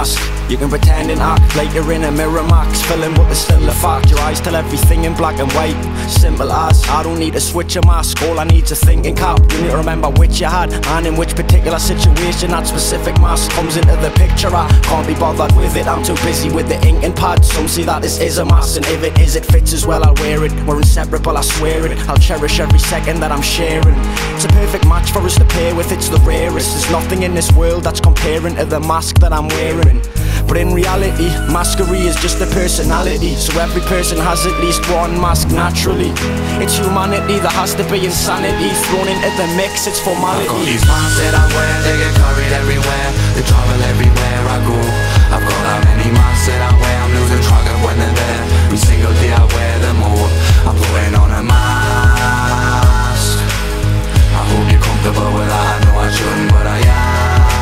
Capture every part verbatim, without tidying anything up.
mask. You can pretend and act like you're in a mirror max, filling but there's still a fact. Your eyes tell everything in black and white, simple as. I don't need to switch a mask, all I need's a thinking cap. You need to remember which you had, and in which particular situation that specific mask comes into the picture. I can't be bothered with it, I'm too busy with the ink and pad. Some say that this is a mask, and if it is, it fits as well, I'll wear it. We're inseparable, I swear it. I'll cherish every second that I'm sharing. It's a perfect match for us to pair with, it's the rarest. There's nothing in this world that's comparing to the mask that I'm wearing. But in reality, masquerie is just a personality. So every person has at least one mask naturally. It's humanity, there has to be insanity thrown into the mix, it's formality. I've got these masks that I wear, they get carried everywhere. They travel everywhere I go. I've got that many masks that I wear, I'm losing track of when they're there. Every single day I wear them all. I'm putting on a mask. I hope you're comfortable with that, I know I shouldn't, but I am.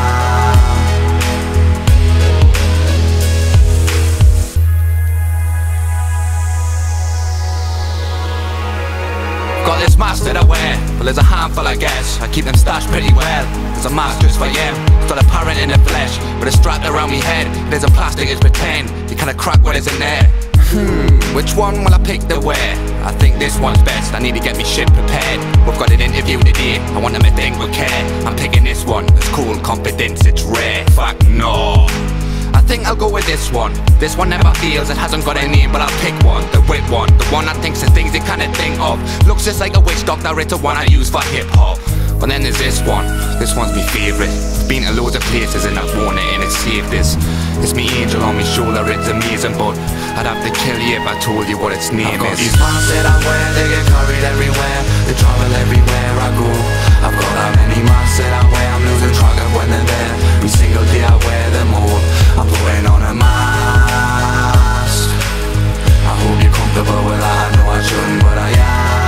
Got this mask that I wear, well there's a handful I guess. I keep them stashed pretty well. There's a mask just for you, it's not apparent in the flesh, but it's strapped around me head. There's a plastic, it's pretend, you kinda crack what is in there. Hmm, which one will I pick to wear? I think this one's best, I need to get me shit prepared. We've got an interview today, I want them to think with care. I'm picking this one, it's cool, confidence, it's rare. Fuck no, I think I'll go with this one. This one never feels, it hasn't got a name, but I'll pick one, the wit one. The one that thinks of things they kinda think of. Looks just like a witch doctor, it's the one I use for hip hop. But then there's this one, this one's my favourite. Been to loads of places and I've worn it and it's saved this. It's me angel on my shoulder, it's amazing, but I'd have to kill you if I told you what its name I've got is. these masks that I wear, they get carried everywhere. They travel everywhere I go. I've got that many masks that I wear, I'm losing track of when they're there. Every single day I wear them all. I'm putting on a mask. I hope you're comfortable with that, I know I shouldn't, but I am.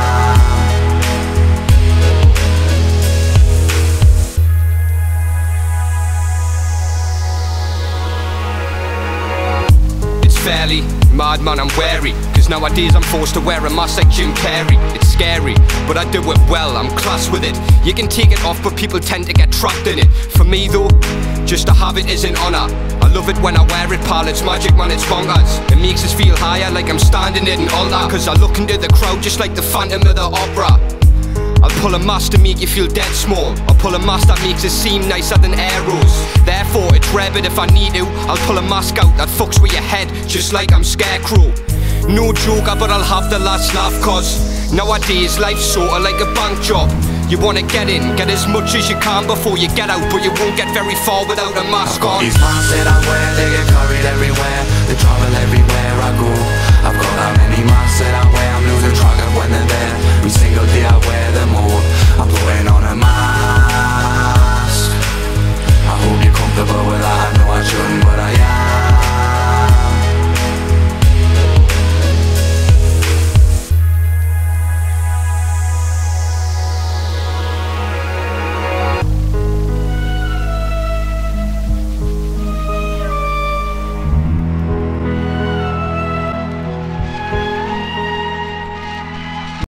Fairly madman, I'm wary, cause nowadays I'm forced to wear a mask like Jim Carrey. It's scary, but I do it well, I'm class with it. You can take it off, but people tend to get trapped in it. For me though, just to have it is an honour. I love it when I wear it, pal, it's magic man, it's bonkers. It makes us feel higher, like I'm standing in an altar. Cause I look into the crowd just like the Phantom of the Opera. I'll pull a mask to make you feel dead small. I'll pull a mask that makes it seem nicer than arrows. Therefore it's rare, but if I need to, I'll pull a mask out that fucks with your head, just like I'm Scarecrow. No joker, but I'll have the last laugh, cause nowadays life's sorta like a bank job. You wanna get in, get as much as you can before you get out, but you won't get very far without a mask on. These masks that I wear, they get carried everywhere. They travel everywhere I go. I've got that many masks that I wear, I'm losing track of when they're there. Every single day I wear